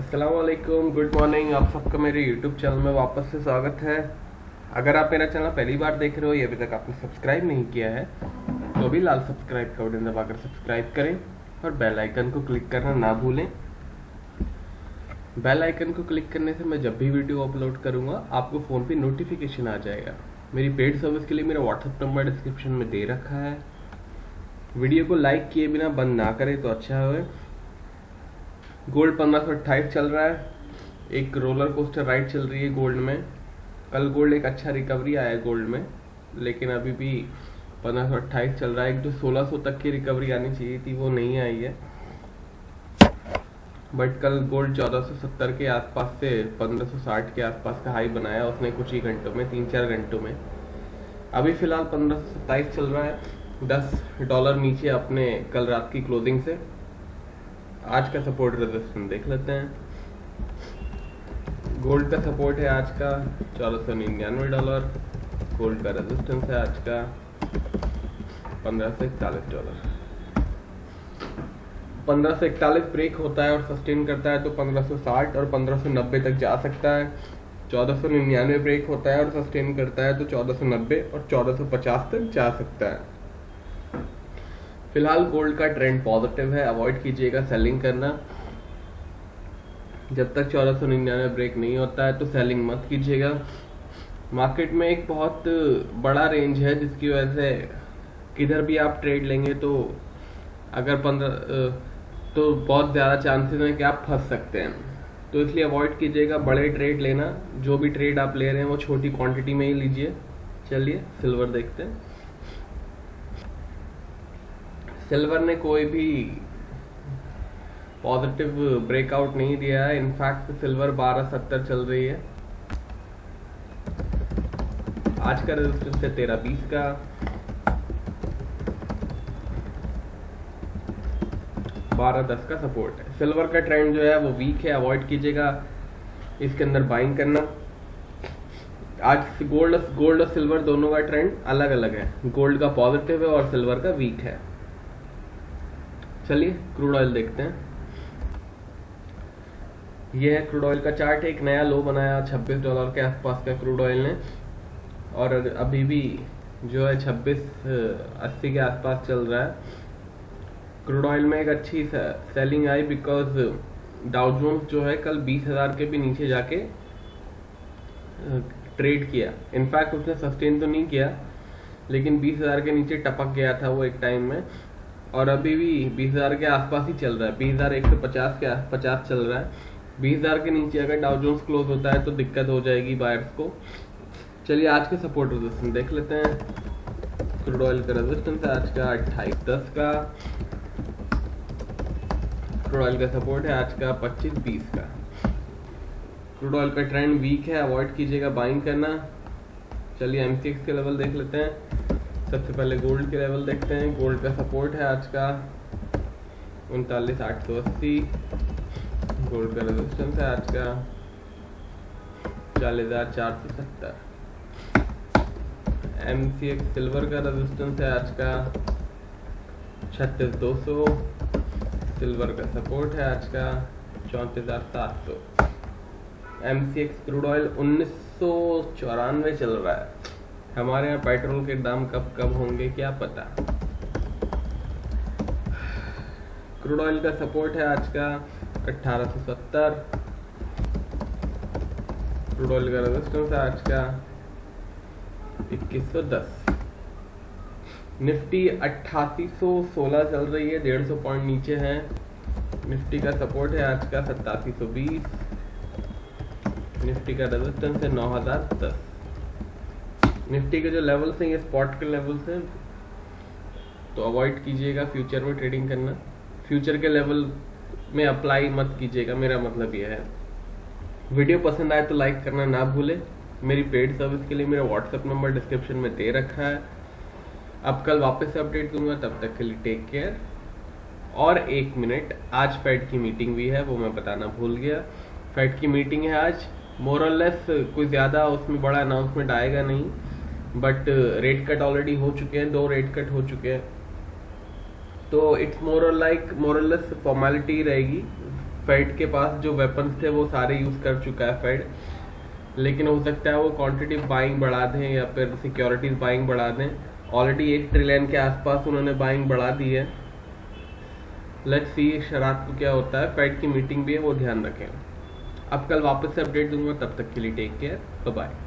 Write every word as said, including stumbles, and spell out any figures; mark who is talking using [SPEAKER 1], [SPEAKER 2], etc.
[SPEAKER 1] अस्सलाम वालेकुम, good morning. आप सबका मेरे यूट्यूब चैनल में वापस से स्वागत है। अगर आप मेरा चैनल पहली बार देख रहे हो या अभी तक आपने सब्सक्राइब नहीं किया है तो अभी लाल सब्सक्राइब का बटन दबाकर सब्सक्राइब करें और बेल आइकन को क्लिक करना ना भूलें। बेल आइकन को क्लिक करने से मैं जब भी वीडियो अपलोड करूंगा आपको फ़ोन पे नोटिफिकेशन आ जाएगा। मेरी पेड सर्विस के लिए मेरा व्हाट्सएप नंबर डिस्क्रिप्शन में दे रखा है। वीडियो को लाइक किए बिना बंद ना करें तो अच्छा है। गोल्ड पंद्रह सौ अट्ठाईस चल रहा है। एक रोलर कोस्टर राइड चल रही है गोल्ड में। कल गोल्ड एक अच्छा रिकवरी आया है गोल्ड में, लेकिन अभी भी पंद्रह सौ अट्ठाईस चल रहा है। एक जो सोलह सौ तक की रिकवरी आनी चाहिए थी वो नहीं आई है, बट कल गोल्ड चौदह सौ सत्तर के आसपास से पंद्रह सौ साठ के आसपास का हाई बनाया उसने कुछ ही घंटों में, तीन चार घंटों में। अभी फिलहाल पंद्रह सौ सत्ताईस चल रहा है, दस डॉलर नीचे अपने कल रात की क्लोजिंग से। आज का सपोर्ट रेजिस्टेंस देख लेते हैं। गोल्ड का सपोर्ट है आज का चौदह सौ निन्यानवे डॉलर। गोल्ड का रेजिस्टेंस है आज का पंद्रह सौ इकतालीस डॉलर। पंद्रह सौ इकतालीस ब्रेक होता है और सस्टेन करता है तो पंद्रह सौ साठ और पंद्रह सौ नब्बे तक जा सकता है। चौदह सौ निन्यानवे ब्रेक होता है और सस्टेन करता है तो चौदह सौ नब्बे और चौदह सौ पचास तक जा सकता है। फिलहाल गोल्ड का ट्रेंड पॉजिटिव है, अवॉइड कीजिएगा सेलिंग करना। जब तक चौदह सौ निन्यानवे ब्रेक नहीं होता है तो सेलिंग मत कीजिएगा। मार्केट में एक बहुत बड़ा रेंज है जिसकी वजह से किधर भी आप ट्रेड लेंगे तो अगर पंद्रह तो बहुत ज़्यादा चांसेस हैं कि आप फंस सकते हैं, तो इसलिए अवॉइड कीजिएगा बड़े ट्रेड लेना। जो भी ट्रेड आप ले रहे हैं वो छोटी क्वांटिटी में ही लीजिए। चलिए सिल्वर देखते हैं। सिल्वर ने कोई भी पॉजिटिव ब्रेकआउट नहीं दिया है। इनफैक्ट सिल्वर बारह सत्तर चल रही है। आज का रेजिस्टेंस है तेरह बीस का। बारह दस का सपोर्ट है। सिल्वर का ट्रेंड जो है वो वीक है, अवॉइड कीजिएगा इसके अंदर बाइंग करना। आज गोल्ड गोल्ड और सिल्वर दोनों का ट्रेंड अलग अलग है। गोल्ड का पॉजिटिव है और सिल्वर का वीक है। चलिए क्रूड ऑयल देखते हैं। यह है क्रूड ऑयल का चार्ट। एक नया लो बनाया छब्बीस डॉलर के आसपास का क्रूड ऑयल ने, और अभी भी जो है छब्बीस अस्सी के आसपास चल रहा है। क्रूड ऑयल में एक अच्छी सेलिंग आई बिकॉज डाउ जोन्स जो है कल बीस हजार के भी नीचे जाके ट्रेड किया। इनफैक्ट उसने सस्टेन तो नहीं किया, लेकिन बीस हजार के नीचे टपक गया था वो एक टाइम में, और अभी भी बीस हजार के आसपास ही चल रहा है। बीस हजार एक सौ पचास के पचास चल रहा है। बीस हजार के नीचे अगर डाउ जोन्स क्लोज होता है तो दिक्कत हो जाएगी बायर्स को। चलिए आज के सपोर्ट रेजिस्टेंस देख लेते हैं। क्रूड ऑयल का रेजिस्टेंस है आज का अट्ठाईस दस का। क्रूड ऑयल का सपोर्ट है आज का पच्चीस बीस का। क्रूड ऑयल का ट्रेंड वीक है, अवॉइड कीजिएगा बाइंग करना। चलिए एमसीएक्स के लेवल देख लेते हैं। सबसे पहले गोल्ड के लेवल देखते हैं। गोल्ड का सपोर्ट है आज का उनतालीस आठ सौ अस्सी। गोल्ड का रेजिस्टेंस है आज का चालीस हजार चार सौ सत्तर। एमसीएक्स सिल्वर का रेजिस्टेंस है आज का छत्तीस दो सौ। सिल्वर का सपोर्ट है आज का चौंतीस हजार सात सौ। एमसीएक्स क्रूड ऑयल उन्नीस सौ चौरानवे चल रहा है। हमारे यहाँ पेट्रोल के दाम कब कब होंगे क्या पता। क्रूड ऑयल का सपोर्ट है आज का अठारह सौ सत्तर। क्रूड ऑयल का रेजिस्टेंस है आज का इक्कीस सौ दस। निफ्टी अट्ठासी सौ सोलह चल रही है, डेढ़ सौ पॉइंट नीचे है। निफ्टी का सपोर्ट है आज का सत्तासी सौ बीस। निफ्टी का रेजिस्टेंस है नौ हजार दस। निफ्टी के जो लेवल्स हैं ये स्पॉट के लेवल्स हैं, तो अवॉइड कीजिएगा फ्यूचर में ट्रेडिंग करना। फ्यूचर के लेवल में अप्लाई मत कीजिएगा, मेरा मतलब ये है। वीडियो पसंद आए तो लाइक करना ना भूले। मेरी पेड सर्विस के लिए मेरा व्हाट्सएप नंबर डिस्क्रिप्शन में दे रखा है। अब कल वापस से अपडेट दूंगा, तब तक के लिए टेक केयर। और एक मिनट, आज फेड की मीटिंग भी है, वो मैं बताना भूल गया। फेड की मीटिंग है आज। मोर और लेस कोई ज़्यादा उसमें बड़ा अनाउंसमेंट आएगा नहीं, बट रेट कट ऑलरेडी हो चुके हैं, दो रेट कट हो चुके हैं, तो इट्स मोर और लाइक मोर और लेस फॉर्मेलिटी रहेगी। फेड के पास जो वेपन्स थे वो सारे यूज कर चुका है फेड, लेकिन हो सकता है वो क्वांटिटी बाइंग बढ़ा दें या फिर सिक्योरिटीज बाइंग बढ़ा दें। ऑलरेडी एक ट्रिलियन के आसपास उन्होंने बाइंग बढ़ा दी है। लेट्स सी रात को क्या होता है, फेड की मीटिंग भी है, वो ध्यान रखें। अब कल वापस से अपडेट दूंगा, तब तक के लिए टेक केयर, बाय बाय।